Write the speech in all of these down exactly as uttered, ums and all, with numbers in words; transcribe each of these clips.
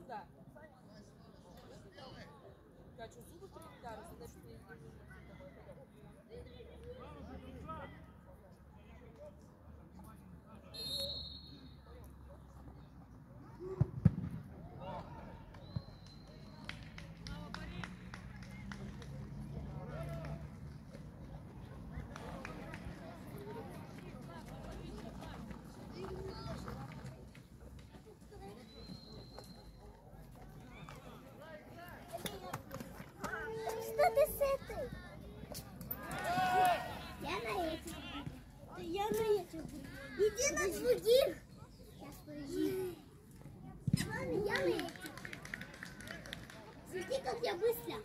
сюда. Я что, зубы перепитали? Значит, не Что ты с этой? Я на этих. Я на этих. Иди на других. Сейчас подожди. Ладно, я на этих. Смотри, как я быстро.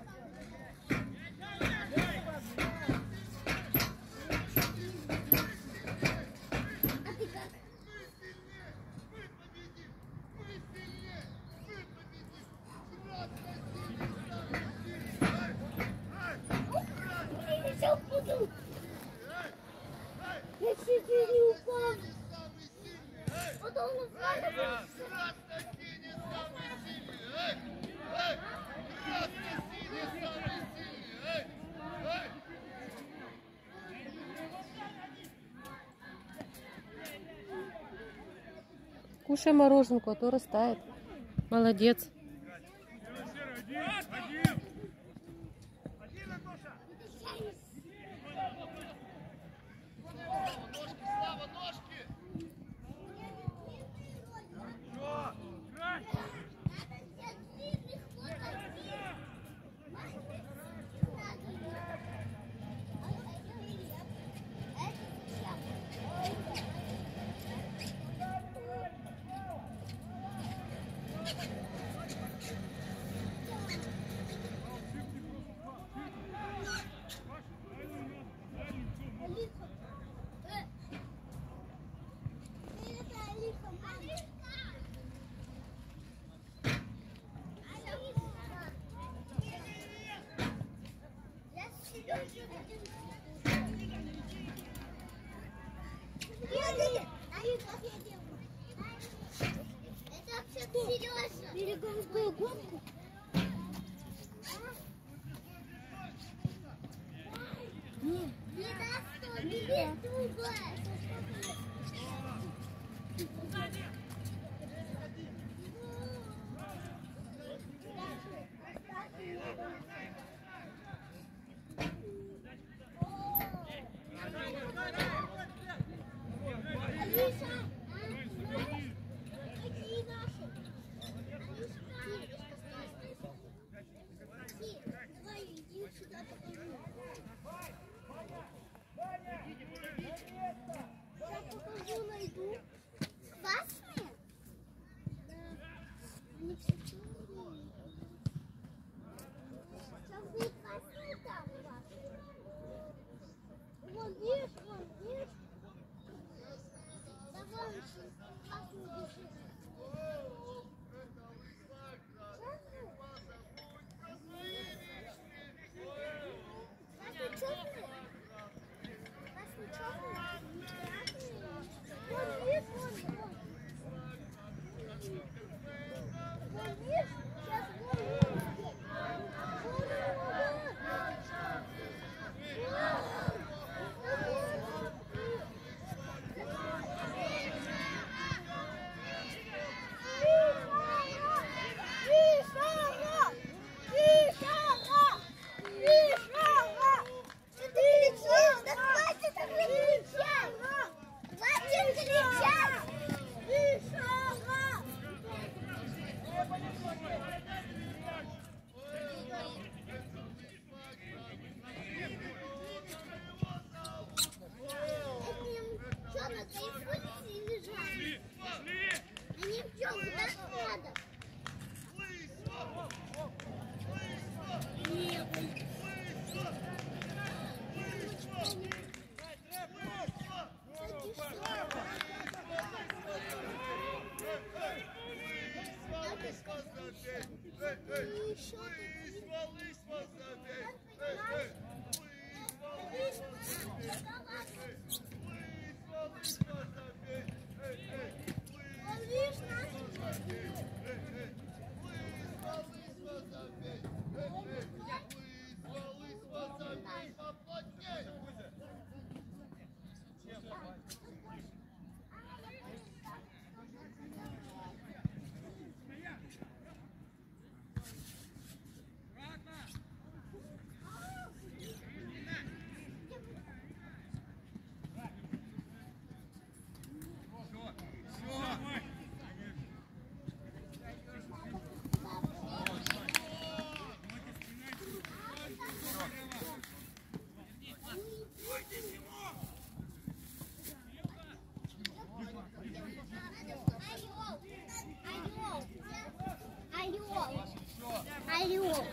А ты как? Я буду. Я чуть не упал. Потом он упал. Кушай мороженку, а то растает. Молодец. Береговую гонку. Нет, не даст, не другое.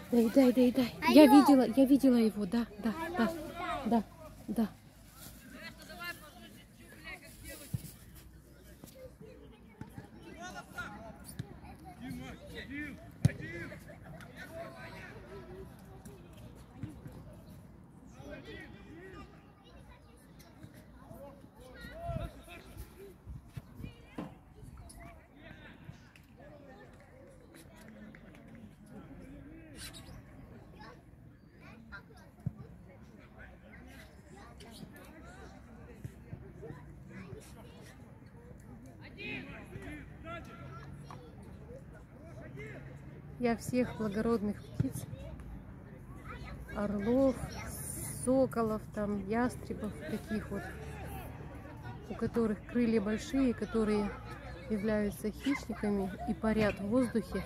Доедай, доедай. Алло. Я видела, я видела его, да, да, да, да, да. Я всех благородных птиц, орлов, соколов, там, ястребов, таких вот, у которых крылья большие, которые являются хищниками и парят в воздухе,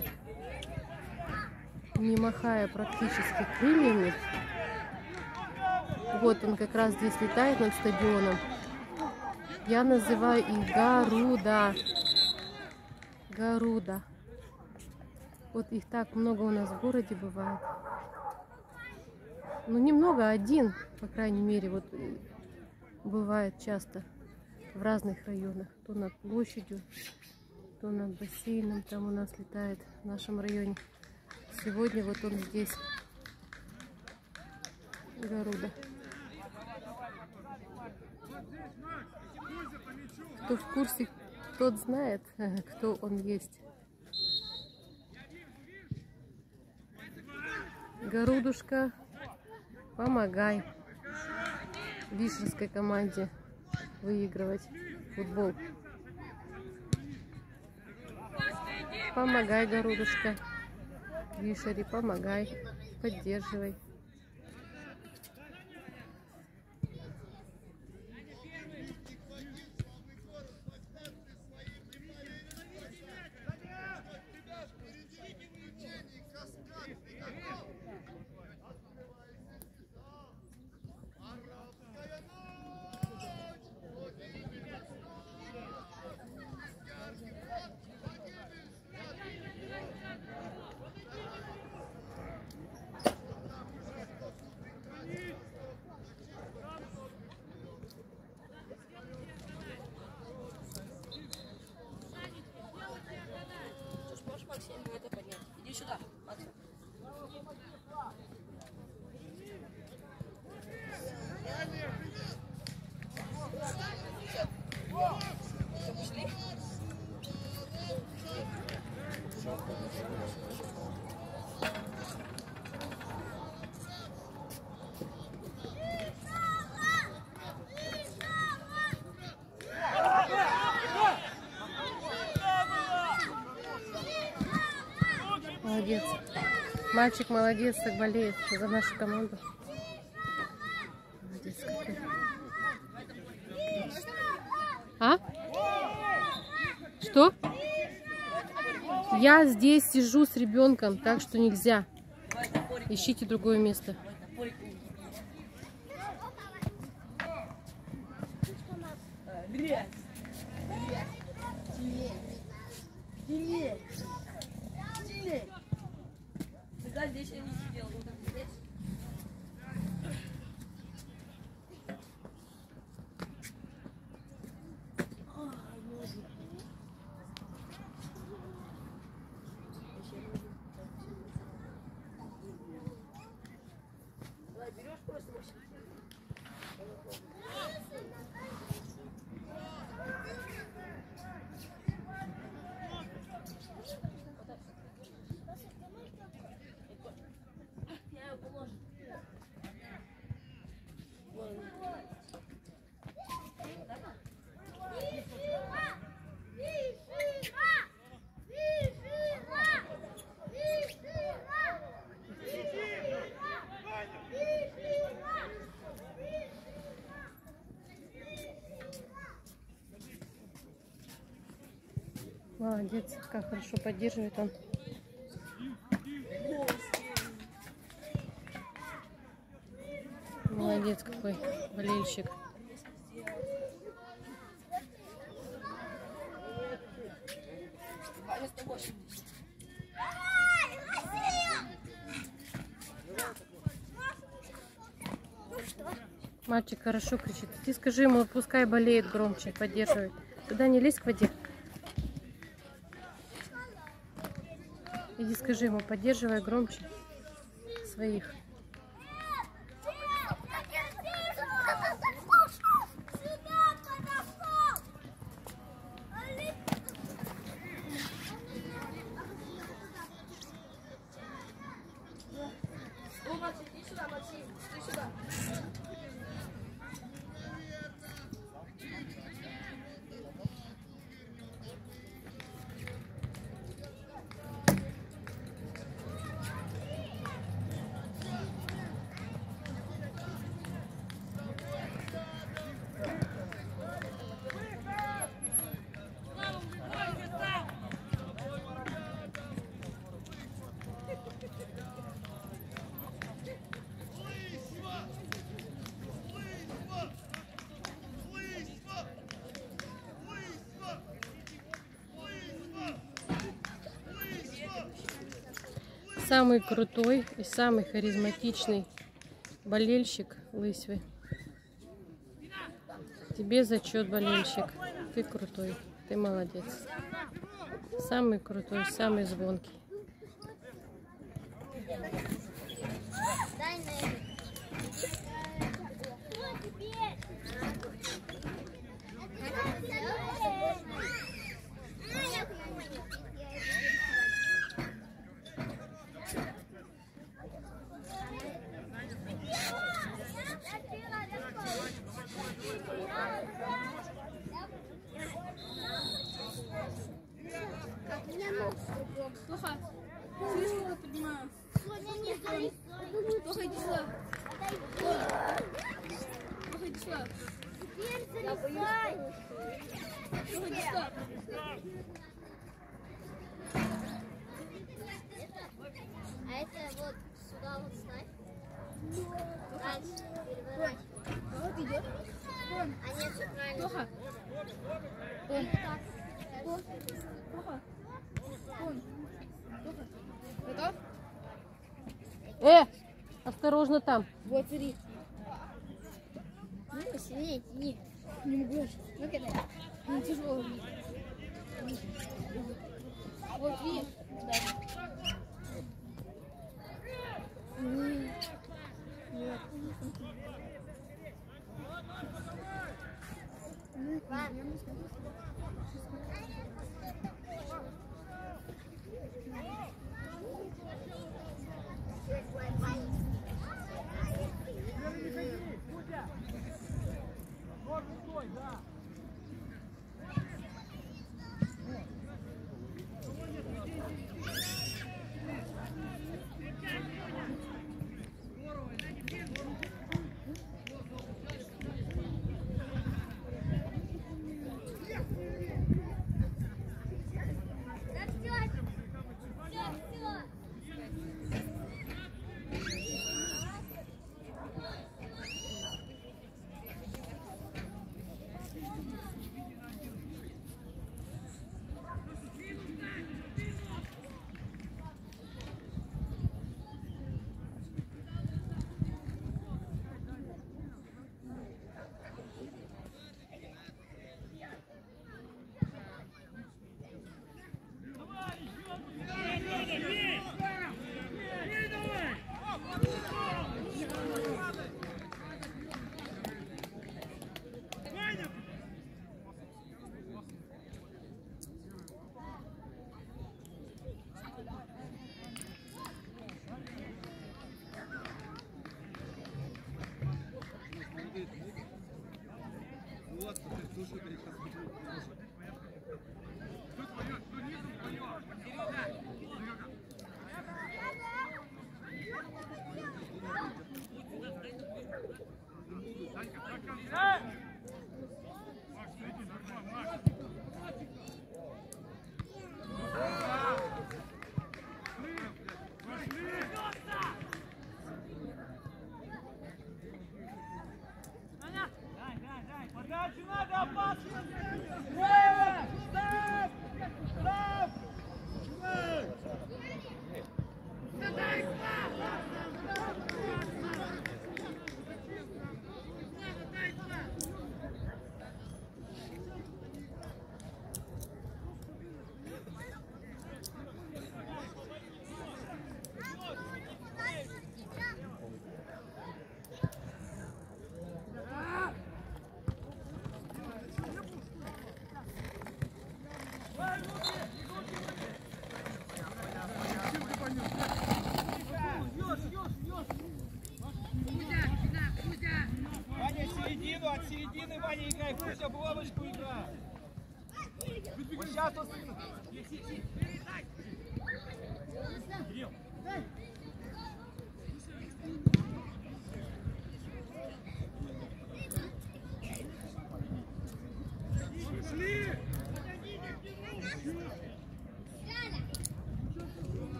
не махая практически крыльями. Вот он как раз здесь летает над стадионом. Я называю их Гаруда. Гаруда. Вот их так много у нас в городе бывает. Ну, немного, один, по крайней мере, вот бывает часто в разных районах. То над площадью, то над бассейном. Там у нас летает в нашем районе. Сегодня вот он здесь. Гаруда. Кто в курсе, тот знает, кто он есть. Гарудушка, помогай вишерской команде выигрывать футбол. Помогай, Гарудушка, Вишере, помогай, поддерживай. Максим, это поднять. Иди сюда, Максим. Пошли. Молодец. Мальчик молодец, так болеет за нашу команду. Молодец какой. А? Что? Я здесь сижу с ребенком, так что нельзя. Ищите другое место. Блядь. Блядь. Да, здесь я не сидел. Вот так здесь. Давай, берешь просто Максим. Молодец, как хорошо поддерживает он. Молодец какой болельщик. Мальчик хорошо кричит. Ты скажи ему, пускай болеет громче, поддерживает. Туда не лезь к воде. Иди скажи ему, поддерживай громче своих. О, Максим, иди сюда, Максим, иди сюда. Самый крутой и самый харизматичный болельщик Лысьвы. Тебе зачет, болельщик. Ты крутой. Ты молодец. Самый крутой, самый звонкий. Дай на Плохо. Слишком поднимаю. Плохо, иди сюда. Плохо, иди сюда. Я боюсь. Плохо, иди сюда. А это вот сюда вот ставь. Дальше переворачивай. Вот идет. А нет, все правильно. Плохо. Или так. Плохо. Плохо. Готов? Э, осторожно там. Вот, смотри. Ну, посильнее тяни. Не могу больше. Ну, когда? Ну, тяжело. Вот, видишь? Да. Нет. Ладно.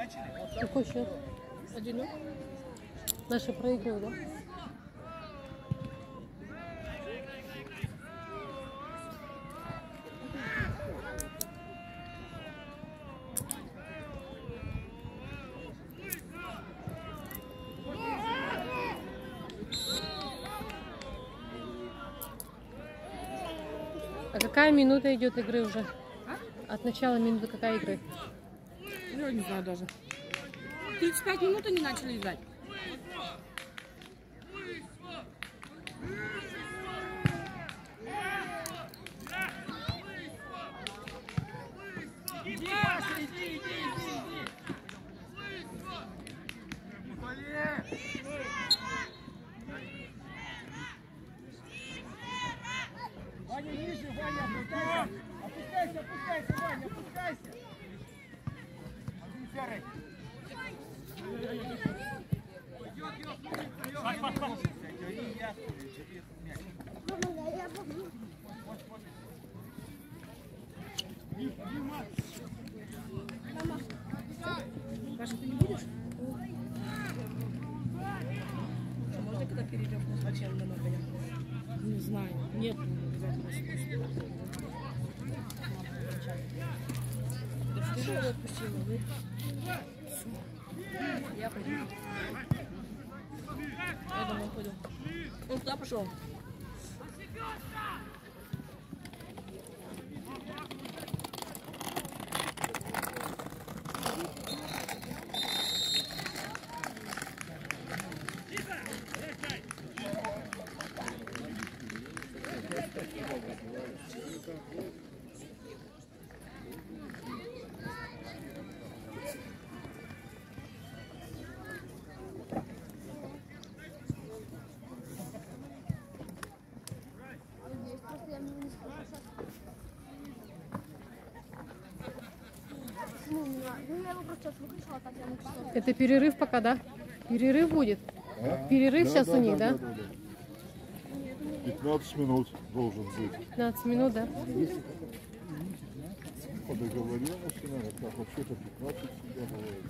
Какой счет? Один. Наши проигрывают, да? А какая минута идет игры уже? А? От начала минуты какая игры? Я не знаю даже. тридцать пять минут они начали играть. Иди, Паша, иди, иди, иди, иди. Ваня, ниже, Ваня, опускайся. Опускайся, опускайся, Ваня, опускайся. Один серый. Паша, ты не будешь? А можно когда перейдем к началу на ногах? Не знаю. Нет, не обязательно. Да что же его отпустила, вы? Я пойду. Я домой пойду. Он туда пошел. Это перерыв пока, да? Перерыв будет? А? Перерыв Да, сейчас да, у них, да? да? Да, да, да. пятнадцать минут должен быть. пятнадцать минут, да? По договоренности, наверное, как вообще-то пятнадцать всегда бывает.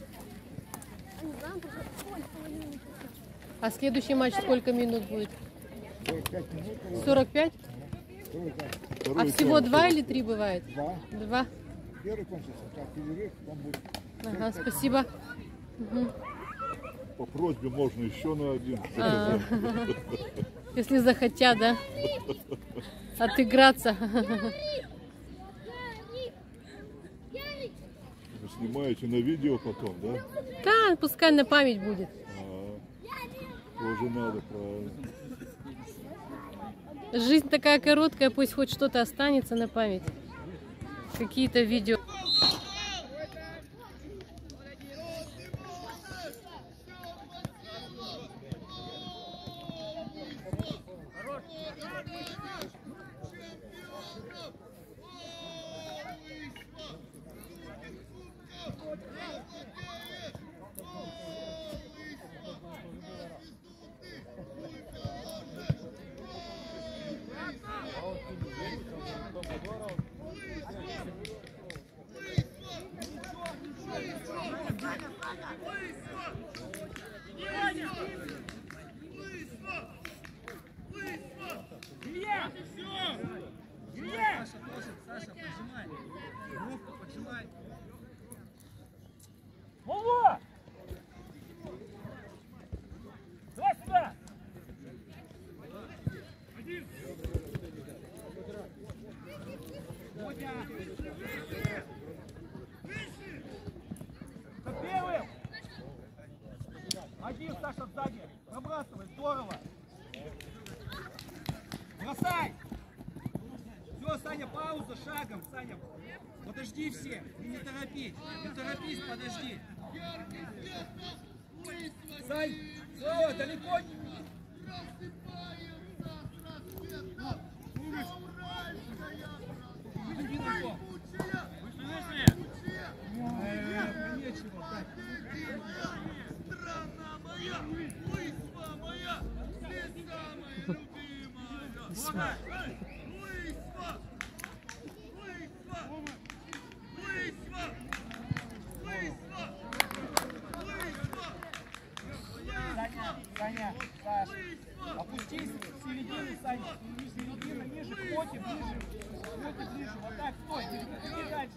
А следующий матч сколько минут будет? сорок пять минут. сорок пять? Второй А всего тайм. два или три бывает? Два. Два. Первый кончится, как перерыв, там будет. Ага, спасибо. Угу. По просьбе можно еще на один. А, если захотят, да? Отыграться. Вы снимаете на видео потом, да? Да, пускай на память будет. А, тоже надо, правильно. Жизнь такая короткая, пусть хоть что-то останется на память. Какие-то видео. Вова! Давай сюда! За первым! Один, Саша, сзади! Пробрасывай, здорово! Бросай! Все, Саня, пауза, шагом, Саня! Подожди все, не торопись, не торопись, подожди. Сань, Слава, далеко не... Иди на то. Вышли, вышли. Нечего, так. Страна моя, Лысьва моя, ты самая любимая. Лысьва! Лысьва! Лысьва! Лысьва! Сань, середина, ниже, плоти, ближе. Плоти, ближе. Вот так, стой, не выходи дальше.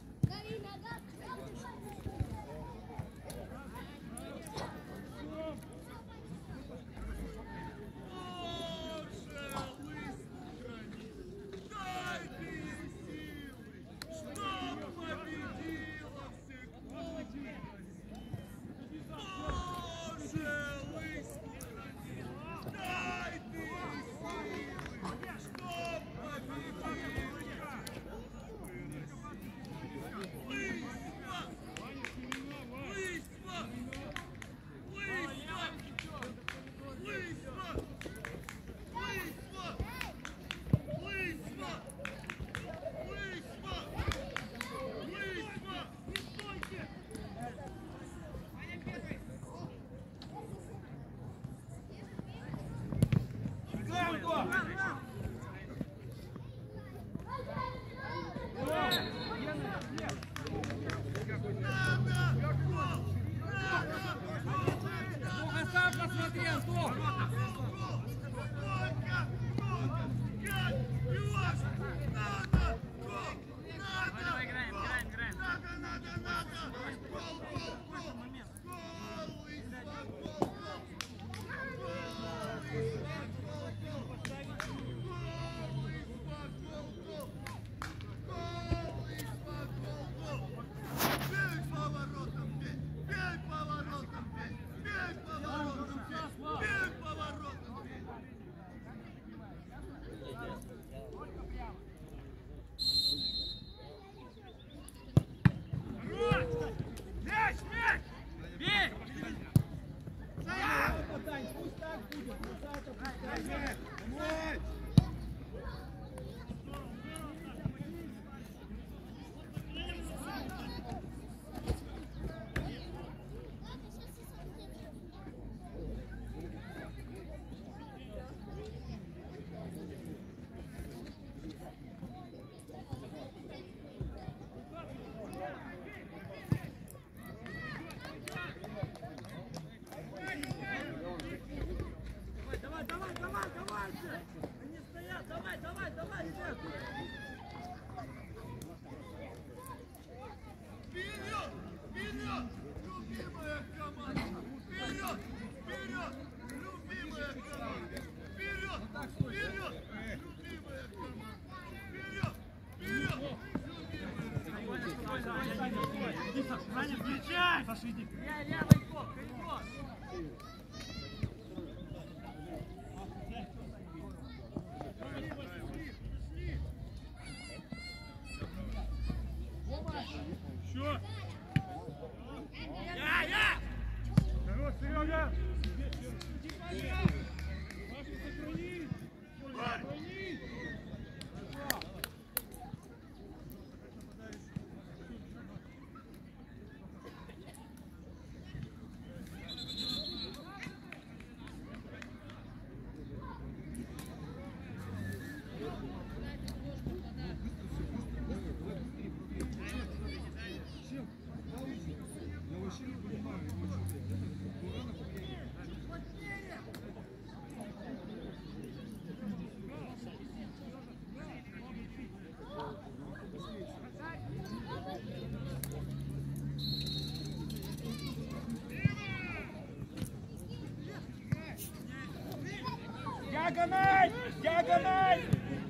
Диагональ! Диагональ!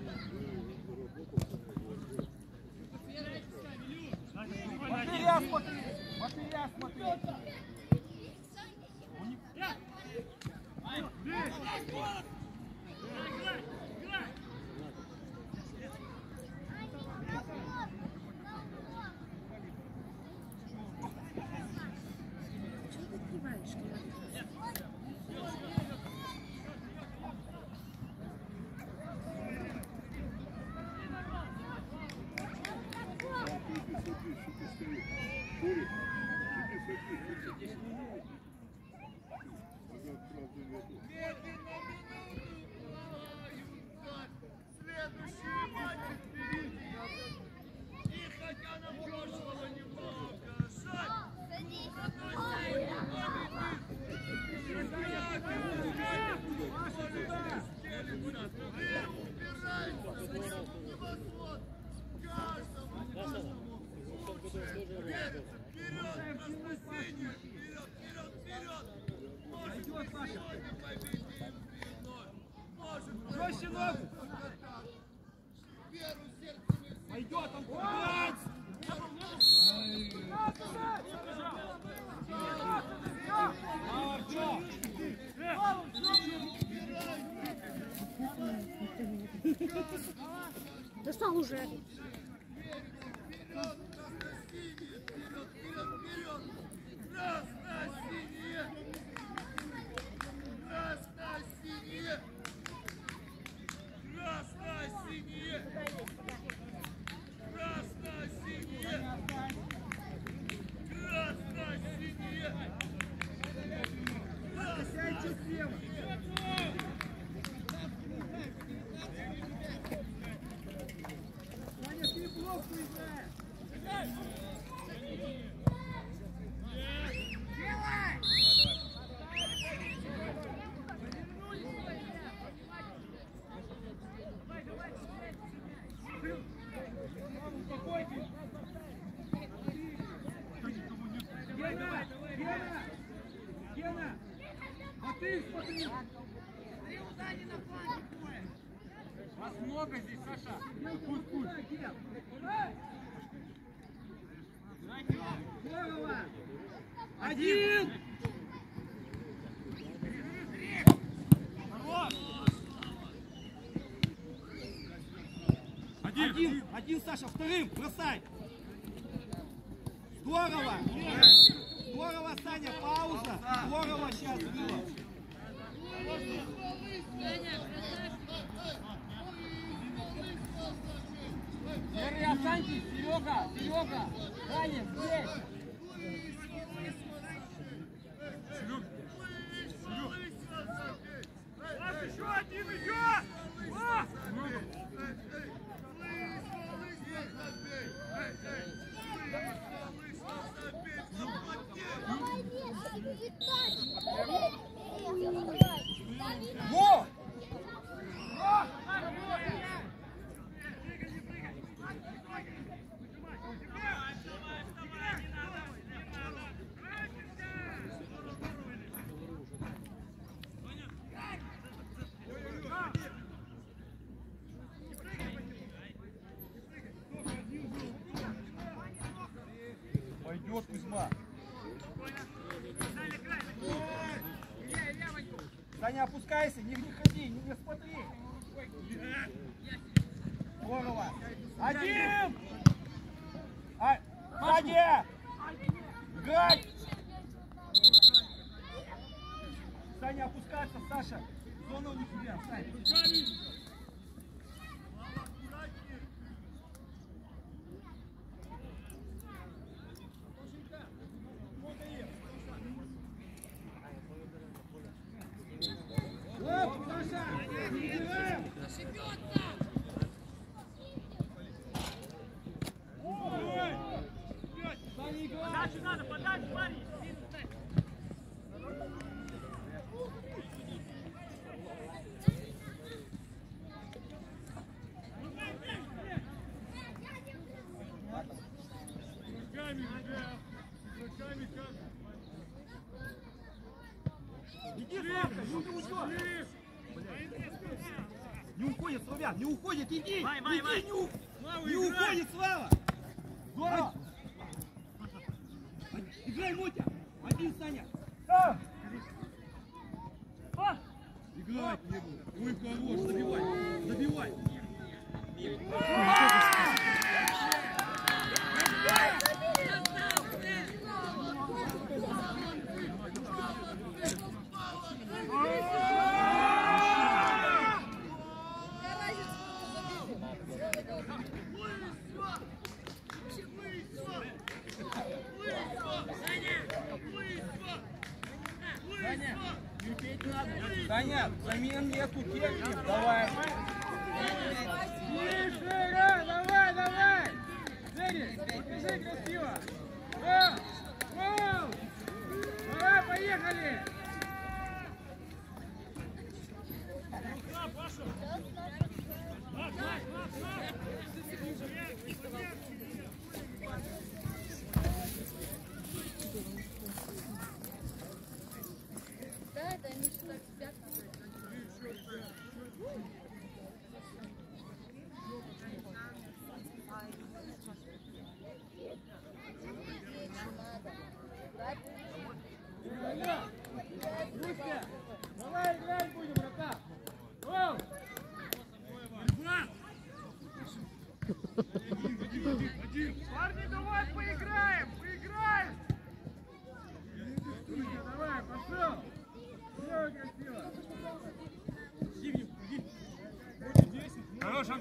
Матвея смотри! Матвея смотри! Медленно, минут! колбаса уже. Гена! Гена! Гена! А ты смотри! Вас много здесь, Саша! Пусть, пусть! Здорово! Один! Один! Один! Один, Саша, вторым! Бросай! Здорово! Здорово, Саня, пауза! Здорово сейчас было! Серый, останьтесь! Серега! Серега! Саня, здесь! Серега! Серега! Еще один идет! О! Во! Пойдет, Кузьма. Саня, опускайся, не, не ходи, не, не смотри. Здорово. Один! А, сзади! Играть! Саня, опускаться, Саша. Зона у тебя, Саня. Надо подать, парень! Иди, Славка, не уйдет! Не уходит, Славян, не уходит, иди! Вай, вай, иди, вай. не, у... не уходит, Слава! Здорово! Играй, Мотя! Один, Саня! А! А! Играть не буду! Ой, хорош, забивай! Забивай! Саня, замен нету, Кельвин, давай. Тише, давай, давай. Денис, подбежи красиво. О, о, давай, поехали. Да, это они сюда спят.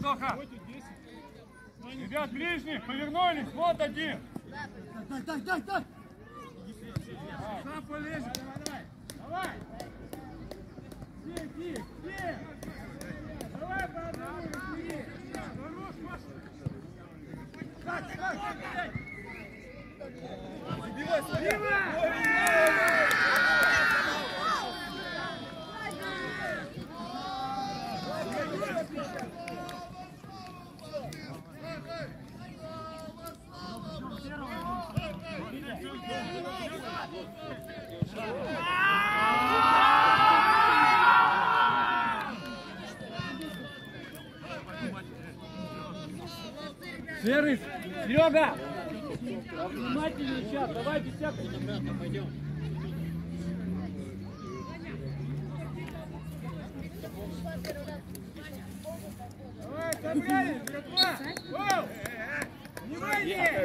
Антоха! Ребят, ближних, повернулись, вот один! Дай, дай, дай, дай! Сам полезет, давай, давай! Давай! Тих, тих, тих! Давай по одному, разбери! Хорош, Маша! Так, так, так! Забивай, забивай! Серый, Серега! Внимательнее сейчас, давай десятку. Пойдем. Давай, собрались, братва! Воу! Внимание!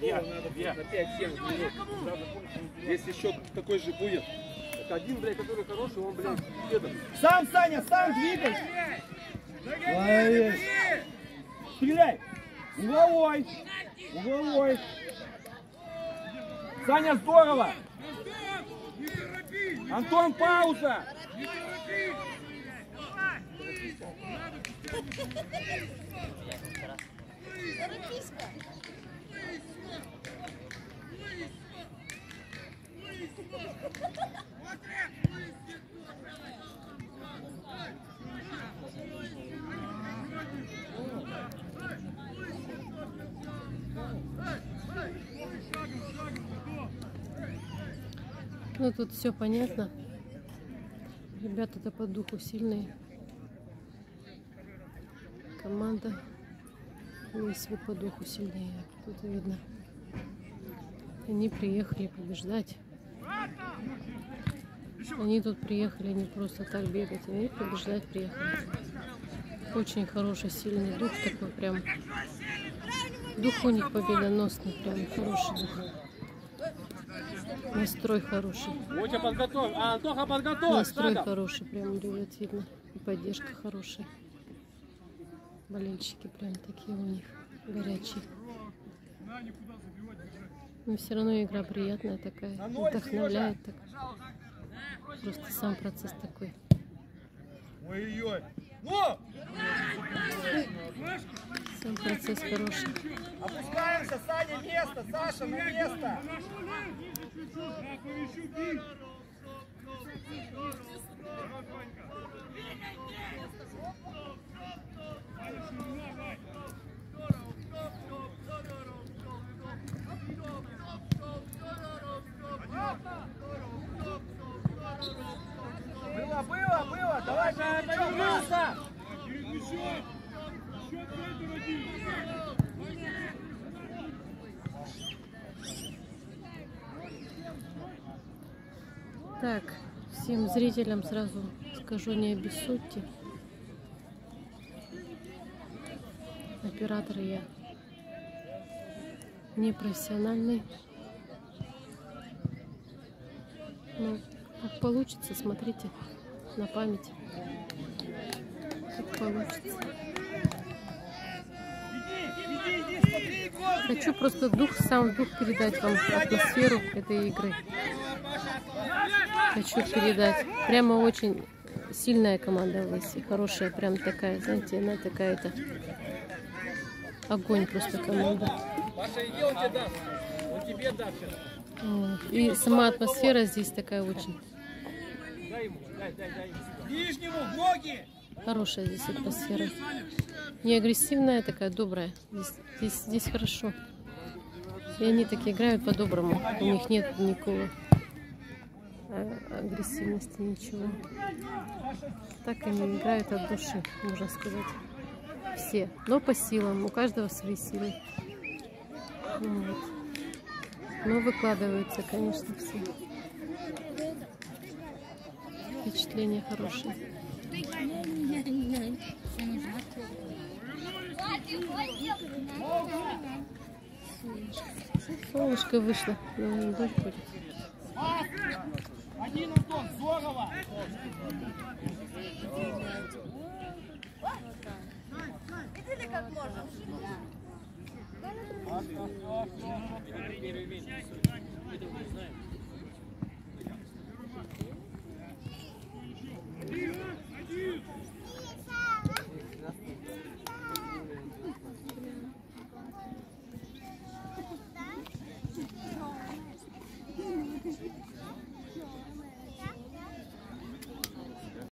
Если счет такой же будет, это один, блядь, который хороший, он, блядь, едет. Сам, Саня, сам двигай! Молодец! Стреляй! Угловой! Угловой! Саня, здорово! Антон, пауза! Ну тут все понятно. Ребята-то по духу сильные. Команда весь по духу сильнее. Тут видно. Они приехали побеждать. Они тут приехали не просто так бегать, они побеждать приехали. Очень хороший, сильный дух такой прям. Дух у них победоносный, прям хороший дух. Настрой хороший. Мотя, подготовь. А, Антоха, подготовь. Настрой хороший, прям, ребят, видно. И поддержка хорошая. Болельщики прям такие у них горячие. Но все равно игра приятная такая, вдохновляет так. Просто сам процесс такой. Ой-ой-ой! Ну! Сам процесс хороший. Опускаемся, Саня, место! Саша, на место! Было, было, было! Давай, повернулся! Так, всем зрителям сразу скажу, не обессудьте. Оператор я не профессиональный. Ну, как получится, смотрите на память. Как получится. Хочу просто дух, сам дух передать вам, атмосферу этой игры. Хочу передать. Прямо очень сильная команда в Лысе. Хорошая, прям такая, знаете, она такая-то. Огонь просто команда. Вот. И сама атмосфера здесь такая очень. Хорошая здесь атмосфера. Не агрессивная, такая добрая. Здесь, здесь, здесь хорошо. И они так играют по-доброму. У них нет никакого агрессивности, ничего. Так они играют от души, можно сказать. Все. Но по силам. У каждого свои силы. Вот. Но выкладываются, конечно, все. Впечатление хорошее. Солнышко вышло. Но дождь будет. Один, Антон, здорово! Видели, как можно?